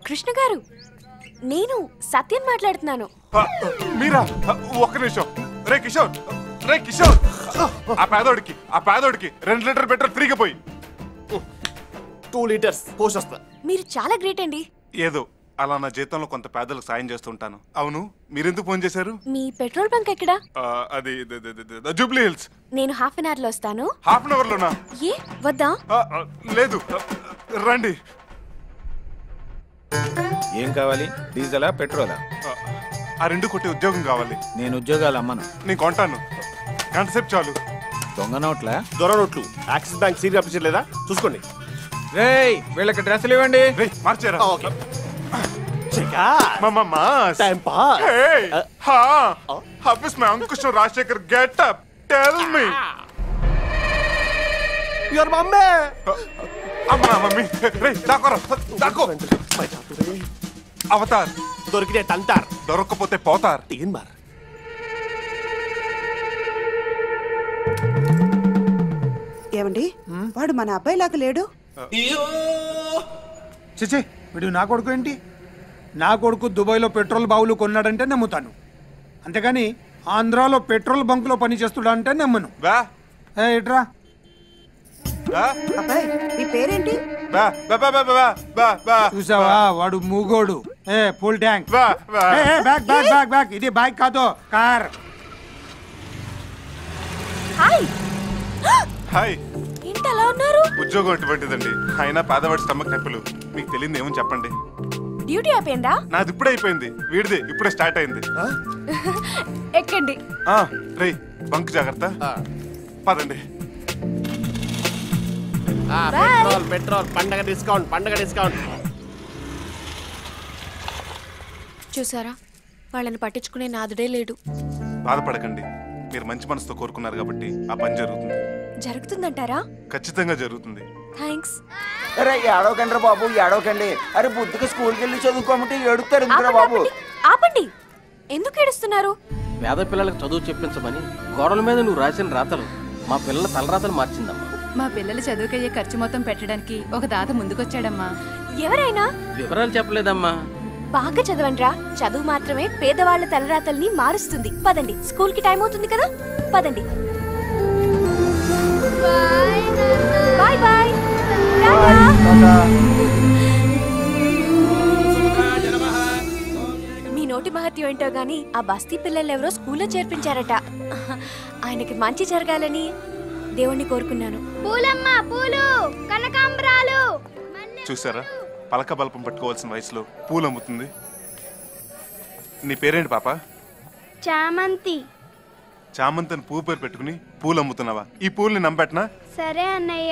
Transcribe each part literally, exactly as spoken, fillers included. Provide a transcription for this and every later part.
కృష్ణ గారు, నేను సత్యం మాట్లాడుతున్నాను. మీరా? ఒక్క నిమిషం. రే కిషోర్, రే కిషోర్, ఆ పేదోడికి ఆ పేదోడికి రెండు లీటర్ పెట్రోల్ ఫ్రీగా పోయి. టూ లీటర్స్ పోషొస్తా. మీరు చాలా గ్రేట్ అండి. ఏదో అలా నా జీతంలో కొంత పేదలకు సాయం చేస్తుంటాను. అవును, మీరెందుకు ఫోన్ చేశారు? మీ పెట్రోల్ బంక్ ఎక్కడా? అది జూబ్లీ హిల్స్. నేను హాఫ్ అన్ అవర్ లో వస్తాను. హాఫ్ అన్ అవర్ లోనా? ఏ వద్దా? లేదు, రండి. ఏం కావాలి? డీజిలా పెట్రోలా? ఆ రెండు కొట్టి ఉద్యోగం కావాలి. నేను ఉద్యోగాలు అమ్మను. నేను కొంటాను, గంట సేపు చాలు. దొంగ నోట్లా? దొర నోట్లు. యాక్సిస్ బ్యాంక్ సీరియల్ ఆఫీసర్ లేదా చూసుకోండి. రేయ్, వీళ్ళకి డ్రెస్సులు ఇవ్వండి. మార్చారా? Okay. Time pass. Hey, ha. How is my Ankush Rajshekhar get up? Tell me. Your mummy. Amma mummy. Hey, dakora, dako. Avatar. దొరికితే తంటార్, దొరకకపోతే పోతార్. తీన్ మార్. ఏమండి, వాడు మన అబ్బాయి లాగా లేడు. చిచి, వీడు నా కొడుకు ఏంటి? నా కొడుకు దుబాయ్లో పెట్రోల్ బావులు కొన్నాడంటే నమ్ముతాను, అంతేగాని ఆంధ్రాలో పెట్రోల్ బంకులో పని చేస్తుడా అంటే నమ్మను. ఎట్రా అబ్బాయి, నీ పేరేంటి? చూసావా, వాడు మూగోడు. ఏ full tank. Back back back back. ఇది బైక్ కాదు, కార్. హాయ్. హాయ్. ఏంటి అలా ఉన్నారు? ఉద్యోగం అటువంటిదండి. అయినా పేదవాడి స్టమక్ నొప్పులు. మీకు తెలియదు ఏమని చెప్పండి. డ్యూటీ అయిపోయిందా? నాది ఇప్పుడే అయిపోయింది. వీడిది ఇప్పుడే స్టార్ట్ అయింది. ఎక్కండి. రే, బంక్ జాగ్రత్త. పదండి. పెట్రోల్ పెట్రోల్ పండగ డిస్కౌంట్, పండగ డిస్కౌంట్. చూసారా, వాళ్ళని పట్టించుకునే నాదుడే లేడు. బాధపడకండి, మీరు మంచి మనసుతో కోరుకున్నారు కాబట్టి ఆ పని జరుగుతుంది. జరుగుతుందంటారా? ఖచ్చితంగా జరుగుతుంది. థ్యాంక్స్. అరే ఏడవకండి బాబు, ఏడవకండి. అరే బుద్ధికి స్కూల్కి వెళ్ళి చదువుకోమంటే ఏడుస్తారు ఎందుకురా బాబు? ఆపండి. ఎందుకు ఏడుస్తున్నారు? పేద పిల్లలకు చదువు చెప్పించమని గోడల మీద నువ్వు రాసిన రాతలు మా పిల్లల తలరాతలు మార్చిందమ్మా. మా పిల్లల చదువుకయ్యే ఖర్చు మొత్తం పెట్టడానికి ఒక దాత ముందుకొచ్చాడమ్మా. ఎవరైనా? వివరాలు చెప్పలేదమ్మా. బాగా చదవండ్రా. చదువు మాత్రమే పేదవాళ్ల తలరాతల్ని మారుస్తుంది. పదండి, స్కూల్ కి టైం అవుతుంది కదా. పదండి. Bye bye. మీ నోటి మహత్యం ఏంటో గాని ఆ బస్తీ పిల్లలు ఎవరో స్కూల్లో చేర్పించారట. ఆయనకి మంచి జరగాలని దేవుణ్ణి కోరుకున్నాను. పూలమ్మ, పూలు, కనకాంబరాలు. చూసారా, పలక బల్పం పట్టుకోవాల్సిన వయసులో పూలు అమ్ముతుంది. నీ పేరేంటి పాప? చామంతి. చామంతిని పువ్వు పేరు పెట్టుకుని పూలు అమ్ముతున్నావా? ఈ పూల్ని నమ్మబెట్టనా? సరే అన్నయ్య.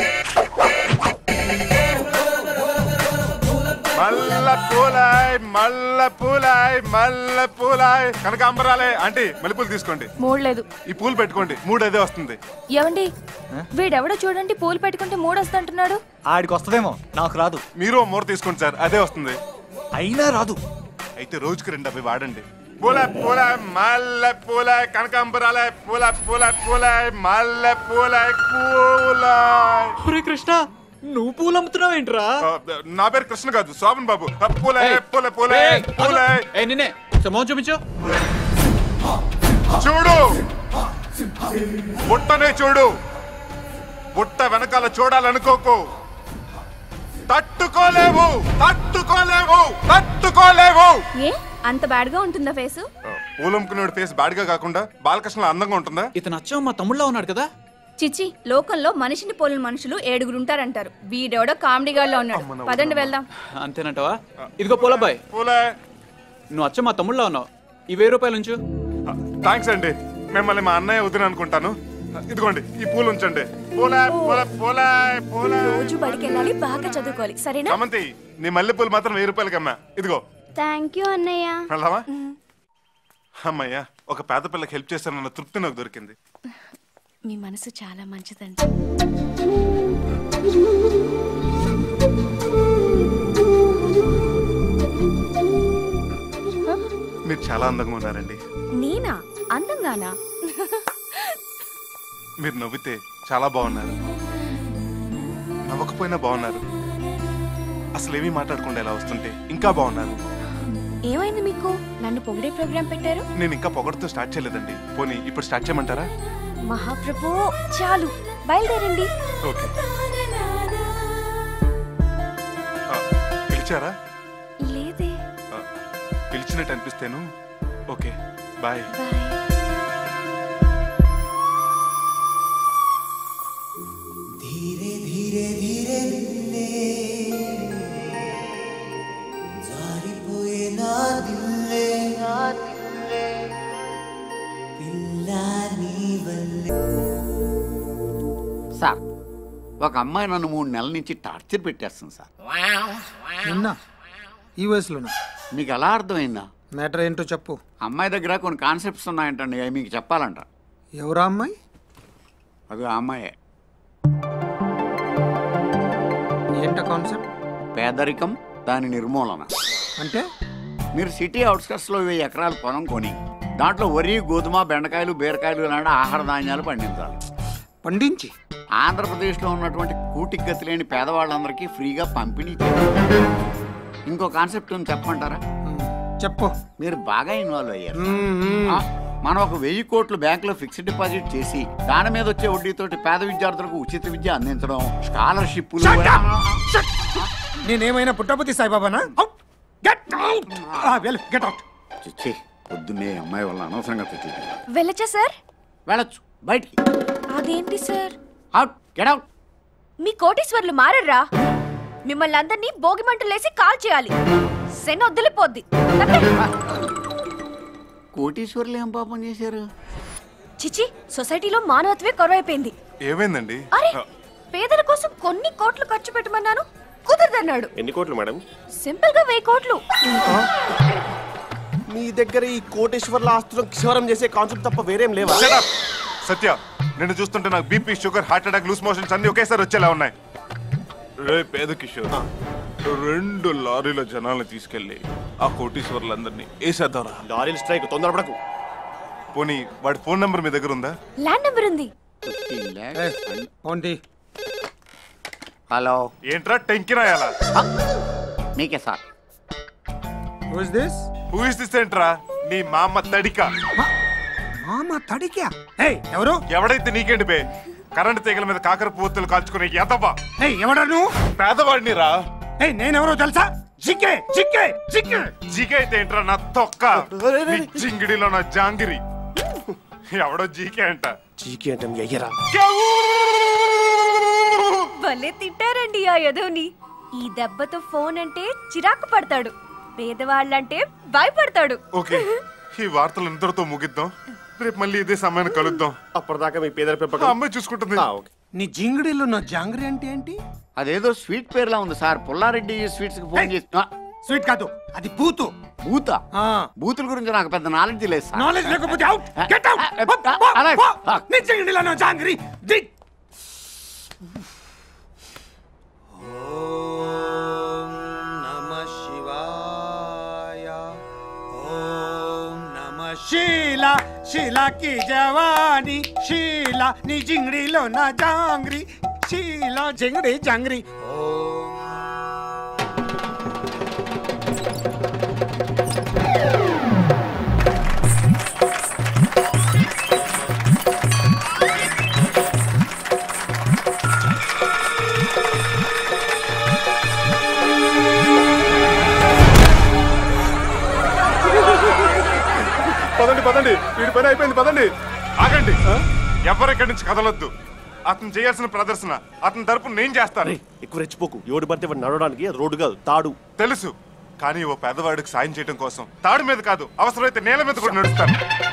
మల్ల పూలాయ్, మల్ల పూలాయ్, మల్ల పూలాయ్. కనకాంబరాలే. ఆంటీ, మల్లెపూలు తీసుకోండి. మూడలేదు. ఈ పూలు పెట్టుకోండి, మూడు అదే వస్తుంది. ఏమండి, వీడెవడో చూడండి, పూలు పెట్టుకుంటే మూడు వస్తుంటున్నాడు. ఆడికి వస్తుందేమో, నాకు రాదు. మీరు మూర తీసుకోండి సార్, అదే వస్తుంది. అయినా రాదు. అయితే రోజుకి రెండు అవి వాడండి. పూల పూల మల్ల పూల కనకాంబరాలే. పూల పూల పూల మల్ల పూల పూల. కృష్ణ, నువ్వు పూలు అమ్ముతున్నావు ఏంట్రా? నా పేరు కృష్ణ కాదు, శోభన్ బాబు. పూలే పూలే పూలే పూలే. నిన్నే సమోహం చూపించు. చూడు, బుట్టనే చూడు. బుట్ట వెనకాల చూడాలనుకోకు. తట్టుకోలేవు, తట్టుకోలేవు, తట్టుకోలేవు. ఏ అంత బ్యాడ్ గా ఉంటుందా ఫేసు? పూలమ్ముకునే ఫేస్ బ్యాడ్ గా కాకుండా బాలకృష్ణ అందంగా ఉంటుందా? ఇతను అచ్చం మా తమ్ముళ్ళ ఉన్నాడు కదా. చిచ్చి, లోకంలో మనిషిని పోలిన మనుషులు ఏడుగురు ఉంటారంటారు. వీడెవడో కామెడీ గాడిలో ఉన్నాడు. పదండి వెళ్దాం. అంతేనంటావా? ఇదిగో పూలబ్బాయ్, పూలే, నువ్వు అచ్చం మా తమ్ముళ్ళ ఉన్నావు. ఈ వెయ్యి రూపాయలు ఉంచు. థ్యాంక్స్ అండి. మిమ్మల్ని మా అన్నయ్య వదిన అనుకుంటాను. ఇదిగోండి, ఈ పూలు ఉంచండి. పూలే పూలే పూలే పూలే. రోజు బడికి వెళ్ళాలి, బాగా చదువుకోవాలి, సరేనా? చామంతి, నీ మల్లె పూలు మాత్రం వెయ్యి రూపాయలకి అమ్మా. ఇదిగో. థ్యాంక్ యూ అన్నయ్య. వెళ్దామా? అమ్మయ్యా, ఒక పేద పిల్లకి హెల్ప్ చేస్తానన్న తృప్తి నాకు దొరికింది. మీ మనసు చాలా మంచిదండి. మీరు చాలా అందంగా ఉన్నారండి. నేనా అందంగానా? మీరు నవ్వితే చాలా బాగున్నారు, నవ్వకపోయినా బాగున్నారు. అసలు ఏమీ మాట్లాడకుండా ఎలా వస్తుంటే ఇంకా బాగున్నారు. ఏమైంది మీకు? నన్ను పొగిడే ప్రోగ్రామ్ పెట్టారు. నేను ఇంకా పొగడుతూ స్టార్ట్ చేయలేదండి. పోనీ ఇప్పుడు స్టార్ట్ చేయమంటారా? మహాప్రభు చాలు, బయలుదేరండి. ఓకే. పిలిచారా? లేదే. పిలిచినట్టు అనిపిస్తేను. Okay, bye. धीरे धीरे धीरे निन्ने जारिपोये ना दिल्ले ना दिल्ले पिल्ला नी वल्ले. సార్, ఒక అమ్మాయి నన్ను మూడు నెలల నుంచి టార్చర్ పెట్టేస్తుంది సార్. నిన్న ఈ వయసులోనా? మీకు ఎలా అర్థమైందా? మ్యాటర్ ఏంటో చెప్పు. అమ్మాయి దగ్గర కొన్ని కాన్సెప్ట్స్ ఉన్నాయంటండి, అవి మీకు చెప్పాలంట. ఎవరా అమ్మాయి? అది ఆ అమ్మాయే. ఏంట కాన్సెప్ట్? పేదరికం, దాని నిర్మూలన. అంటే మీరు సిటీ అవుట్స్కట్స్లో వెయ్యి ఎకరాల పొలం కొని దాంట్లో వరి, గోధుమ, బెండకాయలు, బీరకాయలు లాంటి ఆహార ధాన్యాలు పండించాలి. పండించి ఆంధ్రప్రదేశ్లో ఉన్నటువంటి కూటికి గతి లేని పేదవాళ్ళందరికీ ఫ్రీగా పంపిణీ చేయాలి. ఇంకో కాన్సెప్ట్ ఉంది, చెప్పమంటారా? చెప్పు. మీరు బాగా ఇన్వాల్వ్ అయ్యారు. మనం ఒక వెయ్యి కోట్లు బ్యాంకులో ఫిక్స్డ్ డిపాజిట్ చేసి దాని మీద వచ్చే వడ్డీతోటి పేద విద్యార్థులకు ఉచిత విద్య అందించడం, స్కాలర్షిప్లు. నేనేమైనా పుట్టపతి సాయిబాబానా? చిచ్చి, పొద్దున్నే అమ్మాయి వల్ల అనవసరంగా తిట్టి. వెళ్ళచ్చా సార్? వెళ్ళచ్చు, బయటికి. అదేంటి సార్? Out, get out. మీ కోటీశ్వర్లు మారర్రా? మిమ్మల్ని అందరినీ భోగి మంటలేసి కాల్ చేయాలి. సెన్ వదిలిపోద్ది. కోటీశ్వర్లు ఏం పాపం చేశారు? చిచి, సొసైటీలో మానవత్వే కరువైపోయింది. ఏమైందండి? అరే, పేదల కోసం కొన్ని కోట్లు ఖర్చు పెట్టమన్నాను, కుదరదన్నాడు. ఎన్ని కోట్లు మేడం? సింపుల్ గా వెయ్యి కోట్లు. మీ దగ్గర ఈ కోటేశ్వర్ల ఆస్తులను క్షవరం చేసే కాన్సెప్ట్ తప్ప వేరేం లేవా? సత్య, నేను చూస్తుంటే నాకు BP, sugar, heart attack, loose motions అన్ని ఒకేసారి వచ్చేలా ఉన్నాయి. రే పేద కిషోర్, రెండు లారీల జనాలను తీసుకెళ్లి ఆ కోటీశ్వర్లందరినీ వేసేద్దారా? లారీల స్ట్రైక్, తొందరపడకు. పోనీ వాడి ఫోన్ నంబర్ మీ దగ్గర ఉందా? ల్యాండ్ నంబర్ ఉంది. హలో, ఏంట్రా టెంకినాయాలా? నీకే sir. Who is this? Who is this ఏంట్రా? నీ మామ తడిక. మామ తడిక? ఏయ్, ఎవరు? ఎవడైతే నీకేంటి బే? కరెంట్ తీగల మీద కాకర పువ్వులు కాల్చుకునే ఎదవా. ఏయ్, ఎవడా నువ్వు? పేదవాడిని రా. ఏయ్, నేనెవరో తెలుసా? జికే జికే జికే జికే అయితే ఏంట్రా నా తొక్క? జింగిడిలో నా జాంగిరి. ఎవడో జీకే అంట. జీకే అంటే మీ అయ్యరా? భలే తిట్టారండి ఆ యదోని. ఈ దెబ్బతో ఫోన్ అంటే చిరాకు పడతాడు, పేదవాళ్ళంటే భయపడతాడు. ఓకే, ఈ వార్తలు ఇంతటితో ముగిద్దాం. రేపు మళ్ళీ ఇదే సమయాన్ని కలుద్దాం. అప్పటిదాకా మీ పేదల పెంపకం అమ్మాయి చూసుకుంటుంది. నీ జింగిడిలో నా జాంగ్రీ అంటే ఏంటి? అదేదో స్వీట్ పేరులా ఉంది సార్. పుల్లారెడ్డి స్వీట్స్ కి ఫోన్ చేసి. స్వీట్ కాదు, అది బూతు. బూత? బూతుల గురించి నాకు పెద్ద నాలెడ్జ్ లేదు సార్. నాలెడ్జ్ లేకపోతే అవుట్, గెట్ అవుట్. నీ జింగిడిలో నా జాంగ్రీ. ఓం నమః శివాయ. ఓం నమః శీలా, శీలా की जवानी, శీలా నీ జింగిడిలో నా జాంగ్రీ. శీలా జింగిడి జాంగ్రీ. పదండి పదండి, వీడి పని అయిపోయింది, పదండి. ఆగండి, ఎవరెక్కడి నుంచి కదలొద్దు. అతను చేయాల్సిన ప్రదర్శన అతని తరపున నేను చేస్తాను. ఎక్కువ రెచ్చిపోకు. ఎవడు పడితే వాడు నడవడానికి రోడ్డు కాదు, తాడు. తెలుసు, కానీ ఓ పేదవాడికి సాయం చేయడం కోసం తాడు మీద కాదు, అవసరమైతే నేల మీద కూడా నడుస్తాను.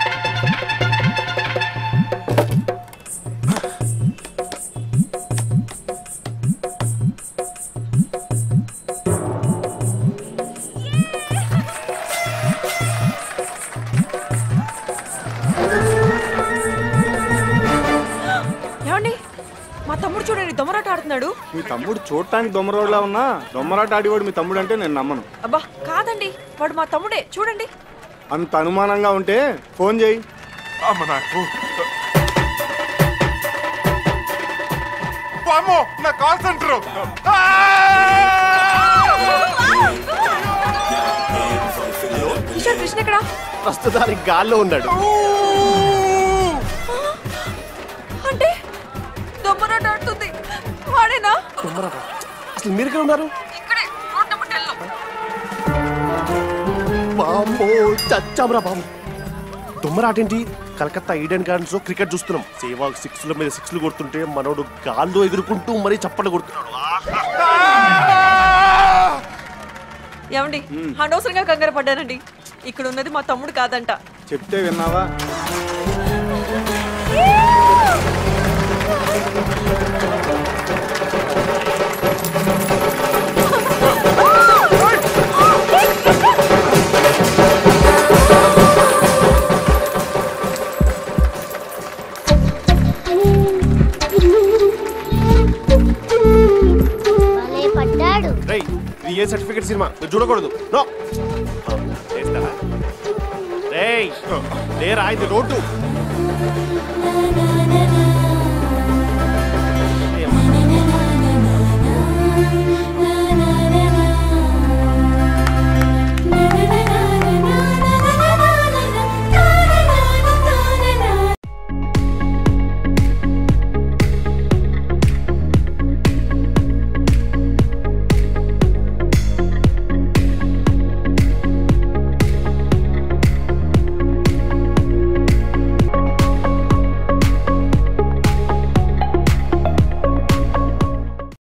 దొమ్మరాట ఆడుతున్నాడు. మీ తమ్ముడు చూడటానికి దొమ్మరోడ్లా ఉన్నా దొమ్మరాట ఆడివాడు మీ తమ్ముడు అంటే నేను నమ్మను. అబ్బా కాదండి, వాడు మా తమ్ముడే, చూడండి. అంత అనుమానంగా ఉంటే ఫోన్ చేయి. అమ్మ నాకు అమ్మో, నా కాల్ సెంటర్. కృష్ణ ఎక్కడ? ప్రస్తుతానికి గాల్లో ఉన్నాడు. అంటే దొమ్మరాట ఆడుతుంది వాడేనా? దొమ్మరాట? అసలు మీరు ఎక్కడ ఉన్నారు? ఇక్కడే రోడ్ నెంబర్ టెన్ లో. బాంబో చచ్చామరా బాబు. దొమ్మరాట ఏంటి? కలకత్తా ఈడెన్ గార్డెన్స్ లో క్రికెట్ చూస్తున్నాం. సేవాగ్ సిక్స్ ల మీద సిక్స్లు కొడుతుంటే మనోడు గాల్లో ఎగురుకుంటూ మరీ చప్పట్లు కొడుతున్నాడు. ఏమండి అనవసరంగా కంగారు పడ్డానండి. ఇక్కడ ఉన్నది మా తమ్ముడు కాదంట. చెప్తే విన్నావా? పడ్డాడు. ఇది ఏ సర్టిఫికేట్ సినిమా మీరు చూడకూడదు. నో చేస్తారా? రేయ్ లేరా, ఇది రోడ్డు.